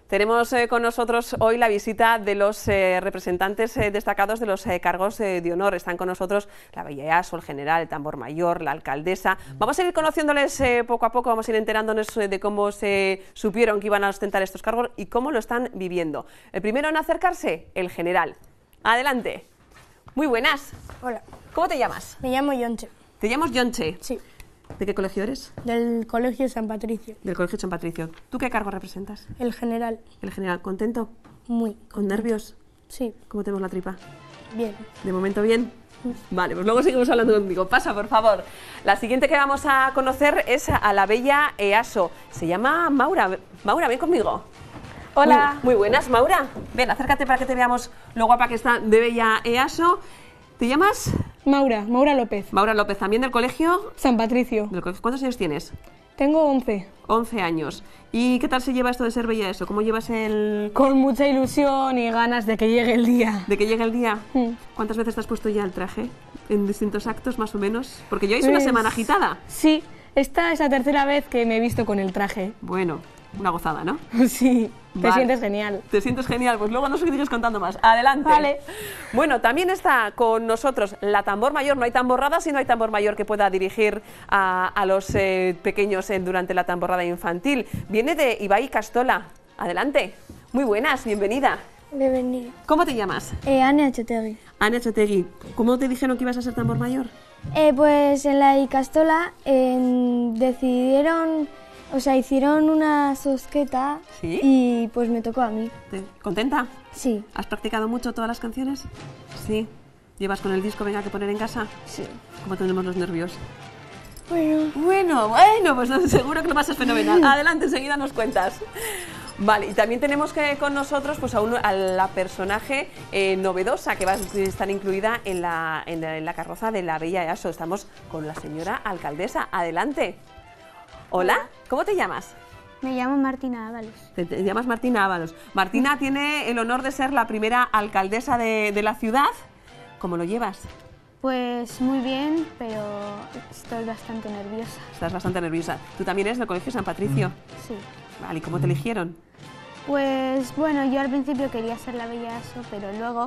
Tenemos con nosotros hoy la visita de los representantes destacados de los cargos de honor. Están con nosotros la Bella Easo, el general, el tambor mayor, la alcaldesa. Vamos a ir conociéndoles poco a poco, vamos a ir enterándonos de cómo se supieron que iban a ostentar estos cargos y cómo lo están viviendo. El primero en acercarse, el general. Adelante. Muy buenas. Hola. ¿Cómo te llamas? Me llamo Yonche. ¿Te llamas Yonche? Sí. ¿De qué colegio eres? Del Colegio San Patricio. Del Colegio San Patricio. ¿Tú qué cargo representas? El general. El general. ¿Contento? Muy. ¿Con nervios? Sí. ¿Cómo tenemos la tripa? Bien. ¿De momento bien? Vale, pues luego seguimos hablando contigo. Pasa, por favor. La siguiente que vamos a conocer es a la Bella Easo. Se llama Maura. Maura, ven conmigo. Hola. Muy buenas, Maura. Ven, acércate para que te veamos lo guapa que está de Bella Easo. ¿Te llamas? Maura López. Maura López, también del colegio. San Patricio. ¿Cuántos años tienes? Tengo 11. 11 años. ¿Y qué tal se lleva esto de ser Bella Easo? ¿Cómo llevas el...? Con mucha ilusión y ganas de que llegue el día. ¿De que llegue el día? ¿Cuántas veces te has puesto ya el traje? ¿En distintos actos, más o menos? Porque yo hice una semana agitada. Sí, esta es la tercera vez que me he visto con el traje. Bueno, una gozada, ¿no? Sí, Vale. Te sientes genial. Te sientes genial, pues luego nos sigues contando más. Adelante. Vale. Bueno, también está con nosotros la tambor mayor. No hay tamborrada si no hay tambor mayor que pueda dirigir a los pequeños durante la tamborrada infantil. Viene de Ibai Castola. Adelante. Muy buenas, bienvenida. Bienvenida. ¿Cómo te llamas? Ane Achotegui. Ane Achotegui. ¿Cómo te dijeron que ibas a ser tambor mayor? Pues en la Icastola decidieron, hicieron una sosqueta. ¿Sí? Y pues me tocó a mí. ¿Contenta? Sí. ¿Has practicado mucho todas las canciones? Sí. ¿Llevas con el disco Venga que poner en casa? Sí. ¿Cómo tenemos los nervios? Bueno, pues seguro que lo pasas fenomenal. Adelante, enseguida nos cuentas. Vale, y también tenemos con nosotros pues, a la personaje novedosa que va a estar incluida en la carroza de la Bella Easo. Estamos con la señora alcaldesa. Adelante. Hola, ¿cómo te llamas? Me llamo Martina Ábalos. Te llamas Martina Ábalos. Martina tiene el honor de ser la primera alcaldesa de la ciudad. ¿Cómo lo llevas? Pues muy bien, pero estoy bastante nerviosa. Estás bastante nerviosa. ¿Tú también eres del Colegio San Patricio? Sí. Vale, ¿y cómo te eligieron? Pues bueno, yo al principio quería ser la Bella Easo, pero luego,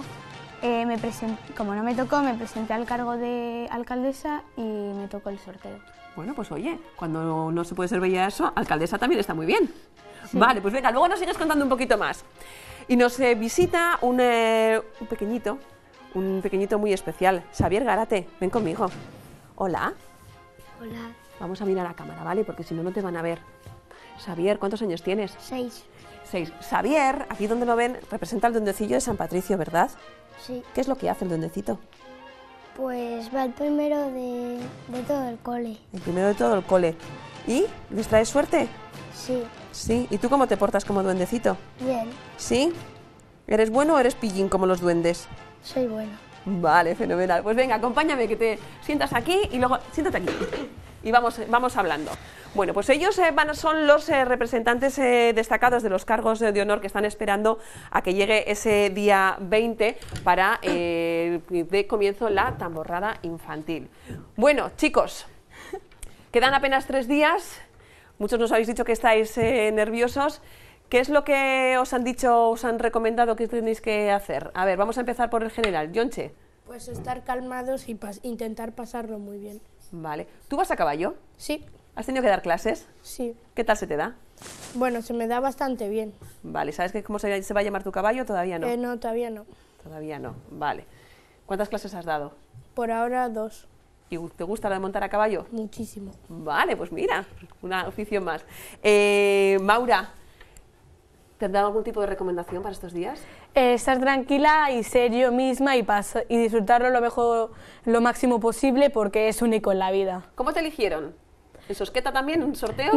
como no me tocó, me presenté al cargo de alcaldesa y me tocó el sorteo. Bueno, pues oye, cuando no se puede ser Bella Easo, alcaldesa también está muy bien. Sí. Vale, pues venga, luego nos sigues contando un poquito más. Y nos visita un pequeñito muy especial, Xavier Gárate. Ven conmigo. Hola. Hola. Vamos a mirar a la cámara, ¿vale? Porque si no, no te van a ver. Xavier, ¿cuántos años tienes? 6. 6. Xavier, aquí donde lo ven, representa al duendecillo de San Patricio, ¿verdad? Sí. ¿Qué es lo que hace el duendecito? Pues va el primero de todo el cole. El primero de todo el cole. ¿Y? ¿Les traes suerte? Sí. Sí. ¿Y tú cómo te portas como duendecito? Bien. ¿Sí? ¿Eres bueno o eres pillín como los duendes? Soy bueno. Vale, fenomenal. Pues venga, acompáñame, que te sientas aquí y luego siéntate aquí. Y vamos hablando. Bueno, pues ellos son los representantes destacados de los cargos de honor que están esperando a que llegue ese día 20 para de comienzo la tamborrada infantil. Bueno, chicos, quedan apenas 3 días. Muchos nos habéis dicho que estáis nerviosos. ¿Qué es lo que os han dicho, os han recomendado que tenéis que hacer? A ver, vamos a empezar por el general. Yonche. Pues estar calmados y intentar pasarlo muy bien. Vale. ¿Tú vas a caballo? Sí. ¿Has tenido que dar clases? Sí. ¿Qué tal se te da? Bueno, se me da bastante bien. Vale. ¿Sabes cómo se va a llamar tu caballo? Todavía no. No, todavía no. Todavía no. Vale. ¿Cuántas clases has dado? Por ahora 2. ¿Y te gusta lo de montar a caballo? Muchísimo. Vale, pues mira, una afición más. Maura, ¿te han dado algún tipo de recomendación para estos días? Estar tranquila y ser yo misma y disfrutarlo lo máximo posible porque es único en la vida. ¿Cómo te eligieron? ¿En Sosqueta también? ¿Un sorteo?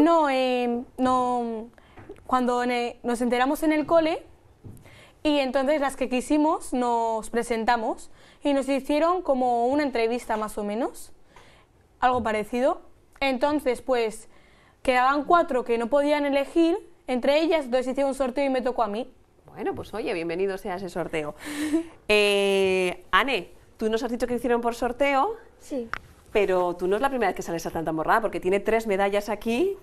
No, cuando nos enteramos en el cole y entonces las que quisimos nos presentamos y nos hicieron como una entrevista más o menos, algo parecido. Entonces pues quedaban 4 que no podían elegir, entre ellas 2 hicieron un sorteo y me tocó a mí. Bueno, pues oye, bienvenido sea ese sorteo. Ane, tú nos has dicho que hicieron por sorteo, Sí. pero tú no es la primera vez que sales a tanta morrada, porque tiene 3 medallas aquí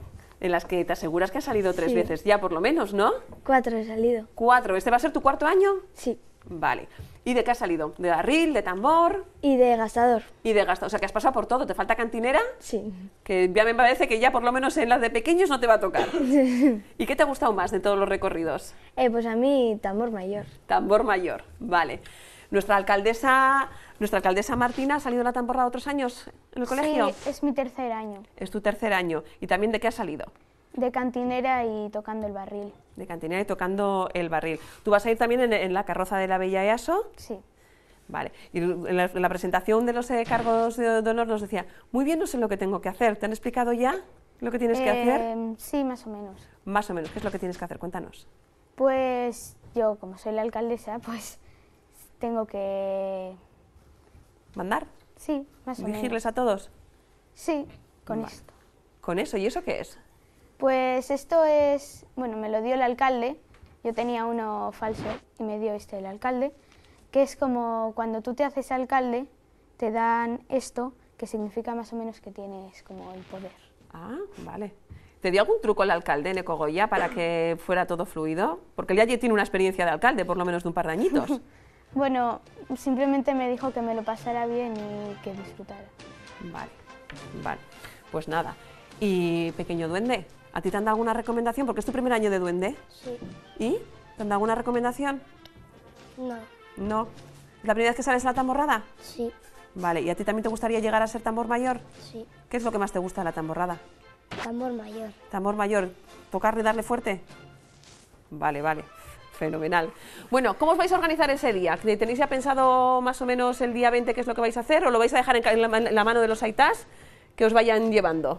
en las que te aseguras que has salido 3 Sí. veces ya, por lo menos, ¿no? 4 he salido. 4. ¿Este va a ser tu 4º año? Sí. Vale. ¿Y de qué has salido? ¿De barril, de tambor Y de gastador. y de gasto? O sea, que has pasado por todo. ¿Te falta cantinera? Sí. Que ya me parece que ya por lo menos en las de pequeños no te va a tocar. ¿Y qué te ha gustado más de todos los recorridos? Pues a mí tambor mayor. Tambor mayor, vale. Nuestra alcaldesa Martina ha salido en la tamborrada otros años en el colegio. Sí, es mi 3er año. Es tu 3er año. ¿Y también de qué has salido? De cantinera y tocando el barril. De cantinera y tocando el barril. ¿Tú vas a ir también en la carroza de la Bella EASO? Sí. Vale. Y en la presentación de los cargos de honor nos decía, muy bien, no sé lo que tengo que hacer. ¿Te han explicado ya lo que tienes que hacer? Sí, más o menos. Más o menos. ¿Qué es lo que tienes que hacer? Cuéntanos. Pues yo, como soy la alcaldesa, pues tengo que... ¿Mandar? Sí, más o menos. ¿Dirigirles a todos? Sí, con Vale. esto. ¿Con eso? ¿Y eso qué es? Pues esto es, bueno, me lo dio el alcalde, yo tenía uno falso y me dio el alcalde, que es como cuando tú te haces alcalde, te dan esto, que significa más o menos que tienes como el poder. Ah, vale. ¿Te dio algún truco el alcalde, Neco Goya, para que fuera todo fluido? Porque él ya tiene una experiencia de alcalde, por lo menos de un par de añitos. Bueno, simplemente me dijo que me lo pasara bien y que disfrutara. Vale, vale. Pues nada. ¿Y pequeño duende? ¿A ti te han dado alguna recomendación? Porque es tu 1er año de duende. Sí. ¿Y? ¿Te han dado alguna recomendación? No. No. ¿Es la primera vez que sales a la tamborrada? Sí. Vale. ¿Y a ti también te gustaría llegar a ser tambor mayor? Sí. ¿Qué es lo que más te gusta de la tamborrada? Tambor mayor. Tambor mayor. ¿Tocarle y darle fuerte? Vale, vale. Fenomenal. Bueno, ¿cómo os vais a organizar ese día? ¿Tenéis ya pensado más o menos el día 20 qué es lo que vais a hacer? ¿O lo vais a dejar en la mano de los aitás que os vayan llevando?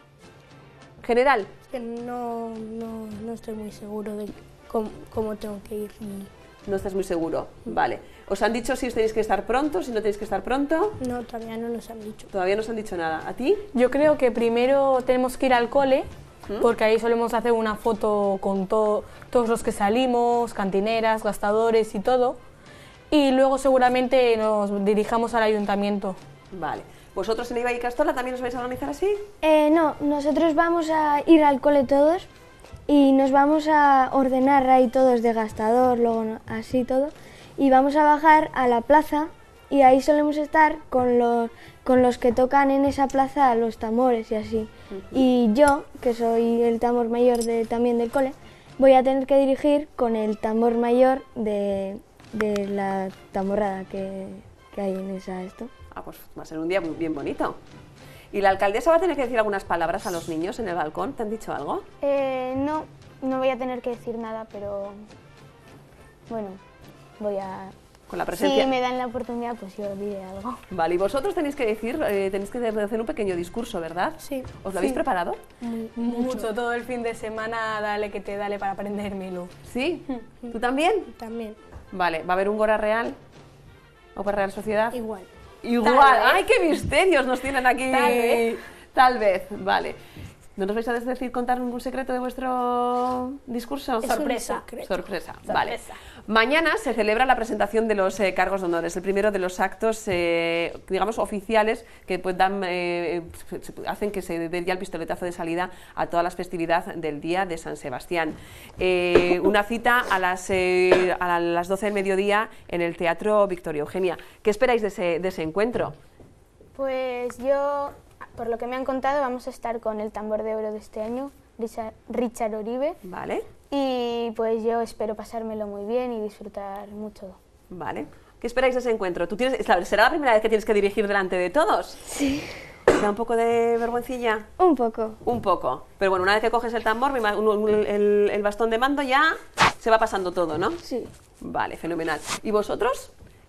General. Que no estoy muy seguro de cómo tengo que ir. No estás muy seguro. Vale. ¿Os han dicho si os tenéis que estar pronto, si no tenéis que estar pronto? No, todavía no nos han dicho. Todavía no os han dicho nada. ¿A ti? Yo creo que primero tenemos que ir al cole, porque ahí solemos hacer una foto con todos los que salimos, cantineras, gastadores y todo. Y luego seguramente nos dirijamos al ayuntamiento. Vale. ¿Vosotros en Iba y Castola también os vais a organizar así? No, nosotros vamos a ir al cole todos y nos vamos a ordenar ahí todos de gastador, luego así todo, y vamos a bajar a la plaza y ahí solemos estar con los que tocan en esa plaza los tambores y así. Y yo, que soy el tambor mayor también del cole, voy a tener que dirigir con el tambor mayor de la tamborrada que hay en esto. Ah, pues va a ser un día bien bonito. ¿Y la alcaldesa va a tener que decir algunas palabras a los niños en el balcón? ¿Te han dicho algo? No voy a tener que decir nada, pero bueno, voy a... Con la presencia. Si me dan la oportunidad, pues yo diré algo. Vale, y vosotros tenéis que decir, tenéis que hacer un pequeño discurso, ¿verdad? Sí. ¿Os lo habéis preparado? Mucho, todo el fin de semana, dale que te dale para aprendérmelo. ¿Sí? ¿Tú también? También. Vale, ¿va a haber un Gora Real? ¿O para Real Sociedad? Igual. Igual. ¡Ay, qué misterios nos tienen aquí! Tal vez, vale. ¿No nos vais a decir, contar ningún secreto de vuestro discurso? Es Sorpresa. un secreto. Sorpresa, vale. Mañana se celebra la presentación de los cargos de honor. Es el primero de los actos, digamos, oficiales que pues, hacen que se dé ya el pistoletazo de salida a toda la festividad del Día de San Sebastián. Una cita a las 12 del mediodía en el Teatro Victoria Eugenia. ¿Qué esperáis de ese encuentro? Pues yo, por lo que me han contado, vamos a estar con el tambor de oro de este año, Richard Oribe. Vale. Y pues yo espero pasármelo muy bien y disfrutar mucho. Vale. ¿Qué esperáis de ese encuentro? ¿Será la primera vez que tienes que dirigir delante de todos? Sí. ¿Te da un poco de vergüencilla? Un poco. Un poco. Pero bueno, una vez que coges el tambor, el bastón de mando, ya se va pasando todo, ¿no? Sí. Vale, fenomenal. ¿Y vosotros?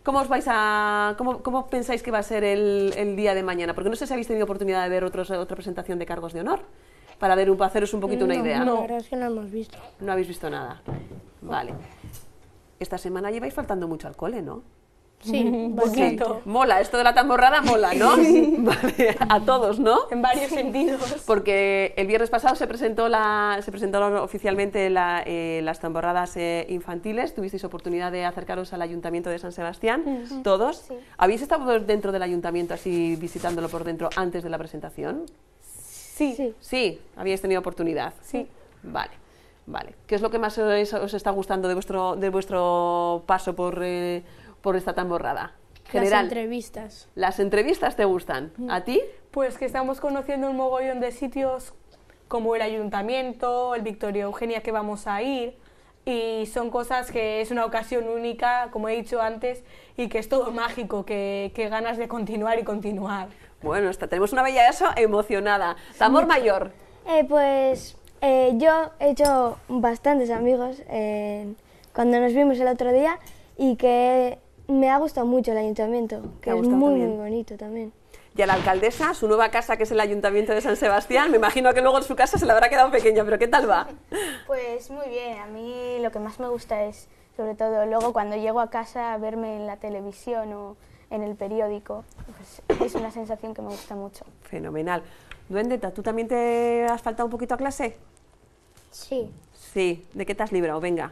¿Cómo pensáis que va a ser el día de mañana? Porque no sé si habéis tenido oportunidad de ver otra presentación de cargos de honor. Para haceros un poquito una idea. La verdad es que no hemos visto. No habéis visto nada. Vale. Esta semana lleváis faltando mucho al cole, ¿no? Sí, Sí. Mola, esto de la tamborrada mola, ¿no? Vale, a todos, ¿no? En varios sentidos. Porque el viernes pasado se presentaron oficialmente las tamborradas infantiles. Tuvisteis oportunidad de acercaros al Ayuntamiento de San Sebastián, todos. ¿Habéis estado dentro del Ayuntamiento, así visitándolo por dentro, antes de la presentación? Sí. Sí. Sí, habíais tenido oportunidad. Sí. Vale, vale. ¿Qué es lo que más os está gustando de vuestro paso por esta tamborrada? Las entrevistas. ¿Las entrevistas te gustan? ¿A ti? Pues que estamos conociendo un mogollón de sitios como el Ayuntamiento, el Victoria Eugenia que vamos a ir, y son cosas que es una ocasión única, como he dicho antes, y que es todo mágico, que ganas de continuar y continuar. Bueno, tenemos una bella eso emocionada. Tambor mayor. Yo he hecho bastantes amigos cuando nos vimos el otro día y que me ha gustado mucho el ayuntamiento, que es muy bonito también. Y a la alcaldesa, su nueva casa, que es el Ayuntamiento de San Sebastián, me imagino que luego en su casa se le habrá quedado pequeña, pero ¿qué tal va? Pues muy bien, a mí lo que más me gusta es, sobre todo luego cuando llego a casa, verme en la televisión o en el periódico. Pues es una sensación que me gusta mucho. Fenomenal. Duendeta, ¿tú también te has faltado un poquito a clase? Sí, Sí. ¿De qué te has librado? Venga.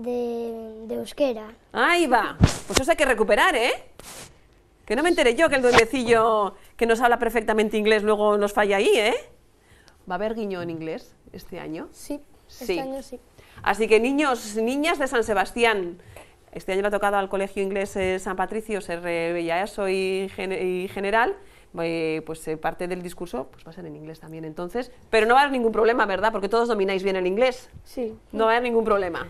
de euskera. Ahí va. Pues eso hay que recuperar, ¿eh? Que no me enteré yo que el duendecillo que nos habla perfectamente inglés luego nos falla ahí, ¿eh? ¿Va a haber guiño en inglés este año? Sí, Sí. este año sí. Así que niños, niñas de San Sebastián, este año le ha tocado al Colegio Inglés San Patricio ser Bellaeso y general, pues parte del discurso pues va a ser en inglés también entonces, pero no va a haber ningún problema, ¿verdad? Porque todos domináis bien el inglés. Sí. No va a haber ningún problema.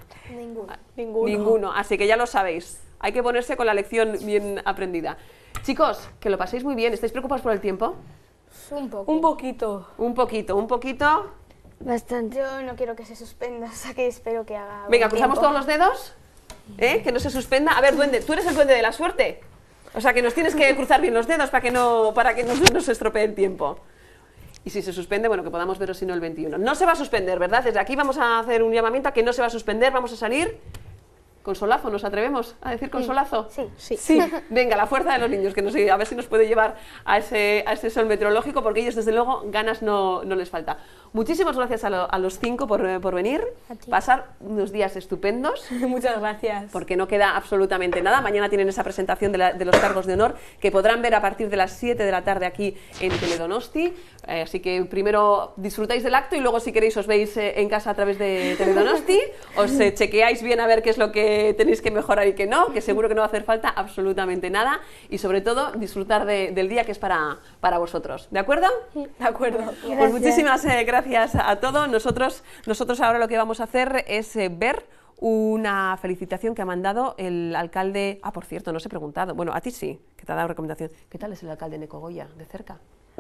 Ninguno. Así que ya lo sabéis. Hay que ponerse con la lección bien aprendida. Chicos, que lo paséis muy bien. ¿Estáis preocupados por el tiempo? Un poco. Un poquito. Un poquito. Bastante. Yo no quiero que se suspenda, o sea que espero que haga Venga, buen cruzamos tiempo. todos los dedos. Que no se suspenda. A ver, duende, tú eres el duende de la suerte. O sea que nos tienes que cruzar bien los dedos para que no se estropee el tiempo. Y si se suspende, bueno, que podamos veros si no el 21. No se va a suspender, ¿verdad? Desde aquí vamos a hacer un llamamiento a que no se va a suspender. Vamos a salir con solazo. ¿Nos atrevemos a decir con solazo? Sí. Sí. Venga, la fuerza de los niños, que a ver si nos puede llevar a ese sol meteorológico, porque ellos, desde luego, ganas no les falta. Muchísimas gracias a los 5 por venir. A ti. Pasar unos días estupendos, Muchas gracias. porque no queda absolutamente nada. Mañana tienen esa presentación de los cargos de honor que podrán ver a partir de las 7 de la tarde aquí en Teledonosti. Así que primero disfrutáis del acto y luego, si queréis, os veis en casa a través de Teledonosti. Os chequeáis bien a ver qué es lo que tenéis que mejorar y qué no, que seguro que no va a hacer falta absolutamente nada. Y sobre todo, disfrutar del día que es para vosotros. ¿De acuerdo? De acuerdo. Pues muchísimas gracias a todos. Nosotros ahora lo que vamos a hacer es ver una felicitación que ha mandado el alcalde. Ah, por cierto, no os he preguntado. Bueno, a ti sí, que te ha dado recomendación. ¿Qué tal es el alcalde Necogoya, de cerca?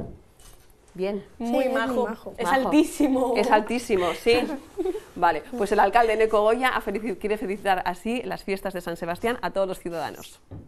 Bien. Muy es muy majo. majo. Es Majo. altísimo. Es altísimo, sí. Vale, pues el alcalde Necogoya quiere felicitar así las fiestas de San Sebastián a todos los ciudadanos.